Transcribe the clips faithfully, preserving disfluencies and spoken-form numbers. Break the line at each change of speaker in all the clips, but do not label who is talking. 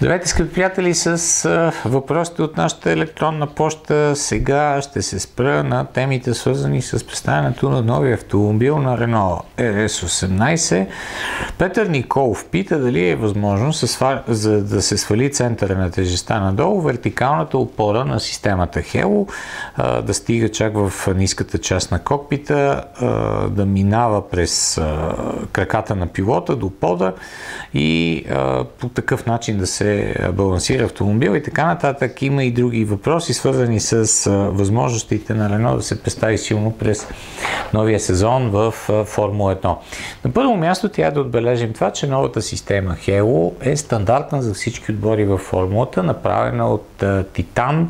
Здравейте, скъпи приятели, с въпросите от нашата електронна поща. Сега ще се спра на темите, свързани с представянето на новия автомобил на Renault Р С осемнайсет. Петър Николов пита дали е възможно, за да се свали центъра на тежестта надолу, вертикалната опора на системата Halo да стига чак в ниската част на кокпита, да минава през краката на пилота до пода и по такъв начин да се балансира автомобил и така нататък. Има и други въпроси, свързани с възможностите на Renault да се представи силно през новия сезон в Формула едно. На първо място трябва да отбележим това, че новата система Halo е стандартна за всички отбори във формулата, направена от титан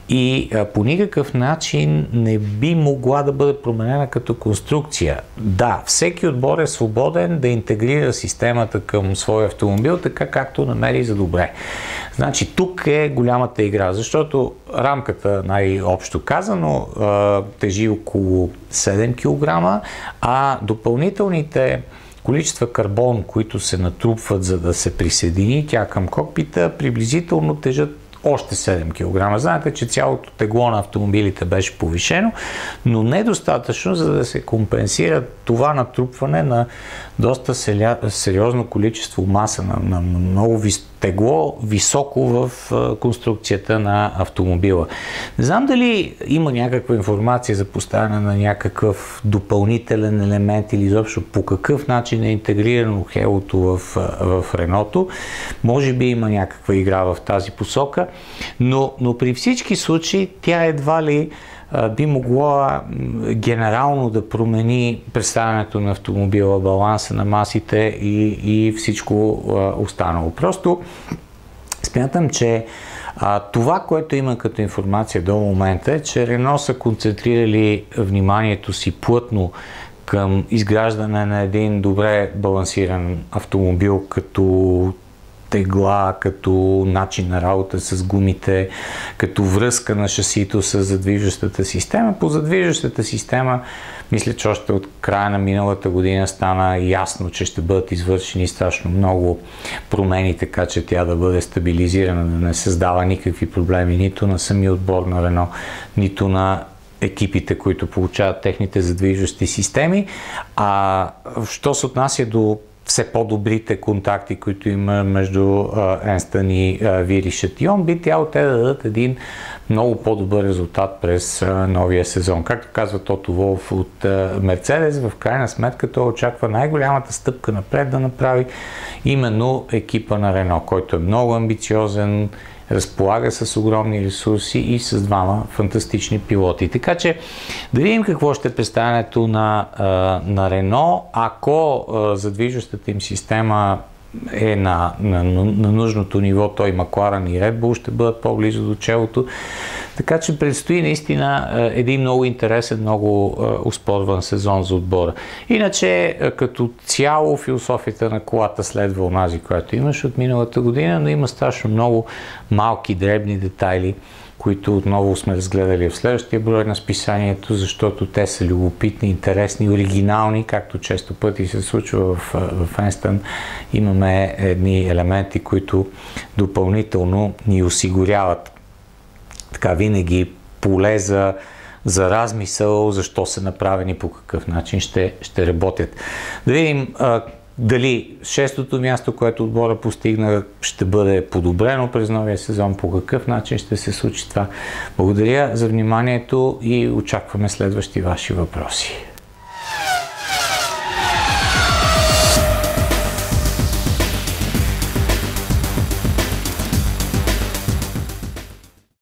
и по никакъв начин не би могла да бъде променена като конструкция. Да, всеки отбор е свободен да интегрира системата към своя автомобил, така както намери за добре. Значи тук е голямата игра, защото рамката, най-общо казано, тежи около седем килограма, а допълнителните количества карбон, които се натрупват, за да се присъедини тя към кокпита, приблизително тежат още седем килограма. Знаете, че цялото тегло на автомобилите беше повишено, но недостатъчно, за да се компенсира това натрупване на доста сериозно количество маса, на, на много тегло високо в конструкцията на автомобила. Не знам дали има някаква информация за поставяне на някакъв допълнителен елемент или изобщо по какъв начин е интегрирано Halo-то в, в Renault-то. Може би има някаква игра в тази посока, но, но при всички случаи тя едва ли би могла генерално да промени представянето на автомобила, баланса на масите и, и всичко останало. Просто смятам, че а, това, което има като информация до момента е, че Renault са концентрирали вниманието си плътно към изграждане на един добре балансиран автомобил, като тегла, като начин на работа с гумите, като връзка на шасито с задвижващата система. По задвижващата система, мисля, че още от края на миналата година стана ясно, че ще бъдат извършени страшно много промени, така че тя да бъде стабилизирана, да не създава никакви проблеми нито на самия отбор на Renault, нито на екипите, които получават техните задвижващи системи. А що се отнася до все по-добрите контакти, които има между Енстън и Вири Шатион, би трябвало те да дадат един много по-добър резултат през новия сезон. Както казва Тото Волф от Мерцедес, в крайна сметка той очаква най-голямата стъпка напред да направи именно екипа на Renault, който е много амбициозен, разполага с огромни ресурси и с двама фантастични пилоти. Така че да видим какво ще е представянето на, на Renault. Ако задвижващата им система е на, на, на нужното ниво, той Макларен и Red Bull ще бъдат по-близо до челото. Така че предстои наистина един много интересен, много успорван сезон за отбора. Иначе, като цяло, философията на колата следва онази, която имаш от миналата година, но има страшно много малки, дребни детайли, които отново сме разгледали в следващия брой на списанието, защото те са любопитни, интересни, оригинални, както често пъти се случва в, в Енстън. Имаме едни елементи, които допълнително ни осигуряват така винаги поле за, за размисъл, защо са направени, по какъв начин ще, ще работят. Да видим а, дали шестото място, което отбора постигна, ще бъде подобрено през новия сезон, по какъв начин ще се случи това. Благодаря за вниманието и очакваме следващи ваши въпроси.